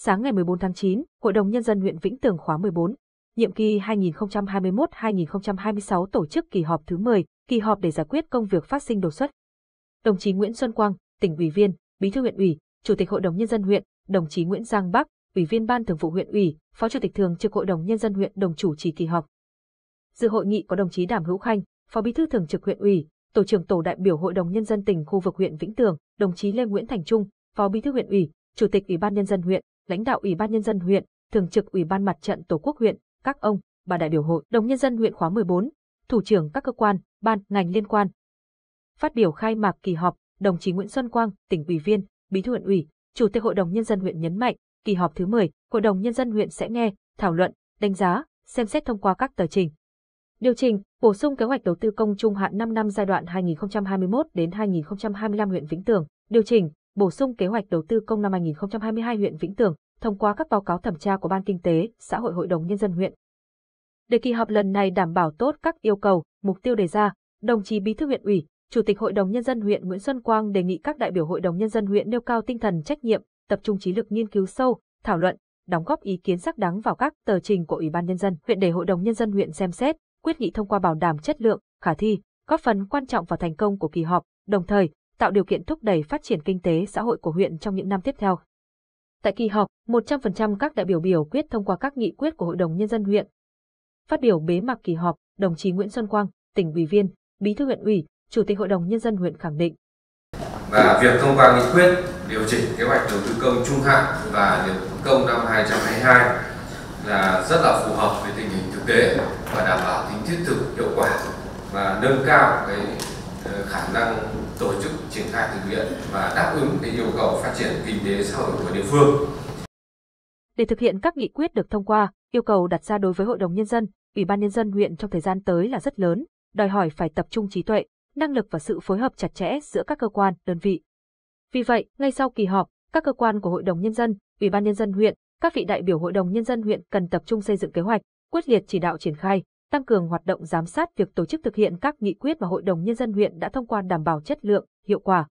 Sáng ngày 14 tháng 9, Hội đồng Nhân dân huyện Vĩnh Tường khóa 14, nhiệm kỳ 2021-2026 tổ chức kỳ họp thứ 10, kỳ họp để giải quyết công việc phát sinh đột xuất. Đồng chí Nguyễn Xuân Quang, tỉnh ủy viên, Bí thư huyện ủy, Chủ tịch Hội đồng Nhân dân huyện, đồng chí Nguyễn Giang Bắc, Ủy viên Ban Thường vụ huyện ủy, Phó Chủ tịch Thường trực Hội đồng Nhân dân huyện đồng chủ trì kỳ họp. Dự hội nghị có đồng chí Đàm Hữu Khanh, Phó Bí thư Thường trực huyện ủy, Tổ trưởng Tổ đại biểu Hội đồng Nhân dân tỉnh khu vực huyện Vĩnh Tường, đồng chí Lê Nguyễn Thành Trung, Phó Bí thư huyện ủy, Chủ tịch Ủy ban Nhân dân huyện, lãnh đạo Ủy ban Nhân dân huyện, Thường trực Ủy ban Mặt trận Tổ quốc huyện, các ông, bà đại biểu Hội đồng Nhân dân huyện khóa 14, thủ trưởng các cơ quan, ban, ngành liên quan. Phát biểu khai mạc kỳ họp, đồng chí Nguyễn Xuân Quang, tỉnh ủy viên, Bí thư huyện ủy, Chủ tịch Hội đồng Nhân dân huyện nhấn mạnh, kỳ họp thứ 10, Hội đồng Nhân dân huyện sẽ nghe, thảo luận, đánh giá, xem xét thông qua các tờ trình. Điều chỉnh, bổ sung kế hoạch đầu tư công trung hạn 5 năm giai đoạn 2021 đến 2025 huyện Vĩnh Tường, điều chỉnh, bổ sung kế hoạch đầu tư công năm 2022 huyện Vĩnh Tường, thông qua các báo cáo thẩm tra của Ban Kinh tế, Xã hội Hội đồng Nhân dân huyện. Để kỳ họp lần này đảm bảo tốt các yêu cầu, mục tiêu đề ra, đồng chí Bí thư huyện ủy, Chủ tịch Hội đồng Nhân dân huyện Nguyễn Xuân Quang đề nghị các đại biểu Hội đồng Nhân dân huyện nêu cao tinh thần trách nhiệm, tập trung trí lực nghiên cứu sâu, thảo luận, đóng góp ý kiến xác đáng vào các tờ trình của Ủy ban Nhân dân huyện để Hội đồng Nhân dân huyện xem xét, quyết nghị thông qua bảo đảm chất lượng, khả thi, góp phần quan trọng vào thành công của kỳ họp, đồng thời tạo điều kiện thúc đẩy phát triển kinh tế xã hội của huyện trong những năm tiếp theo. Tại kỳ họp, 100% các đại biểu biểu quyết thông qua các nghị quyết của Hội đồng Nhân dân huyện. Phát biểu bế mạc kỳ họp, đồng chí Nguyễn Xuân Quang, tỉnh ủy viên, Bí thư huyện ủy, Chủ tịch Hội đồng Nhân dân huyện khẳng định. Và việc thông qua nghị quyết điều chỉnh kế hoạch đầu tư công trung hạn và điều công năm 2022 là rất là phù hợp với tình hình thực tế và đảm bảo tính thiết thực, hiệu quả và nâng cao cái khả năng tổ chức triển khai thực hiện và đáp ứng cái yêu cầu phát triển kinh tế xã hội của địa phương. Để thực hiện các nghị quyết được thông qua, yêu cầu đặt ra đối với Hội đồng Nhân dân, Ủy ban Nhân dân huyện trong thời gian tới là rất lớn, đòi hỏi phải tập trung trí tuệ, năng lực và sự phối hợp chặt chẽ giữa các cơ quan, đơn vị. Vì vậy, ngay sau kỳ họp, các cơ quan của Hội đồng Nhân dân, Ủy ban Nhân dân huyện, các vị đại biểu Hội đồng Nhân dân huyện cần tập trung xây dựng kế hoạch, quyết liệt chỉ đạo triển khai, tăng cường hoạt động giám sát việc tổ chức thực hiện các nghị quyết mà Hội đồng Nhân dân huyện đã thông qua đảm bảo chất lượng, hiệu quả.